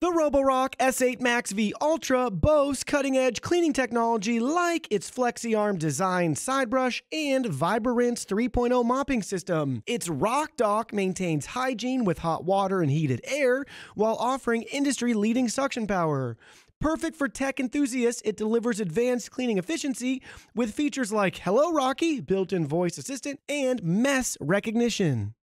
The Roborock S8 MaxV Ultra boasts cutting-edge cleaning technology like its flexi-arm design side brush and Vibrance 3.0 mopping system. Its Rock Dock maintains hygiene with hot water and heated air while offering industry-leading suction power. Perfect for tech enthusiasts, it delivers advanced cleaning efficiency with features like Hello Rocky, built-in voice assistant, and mess recognition.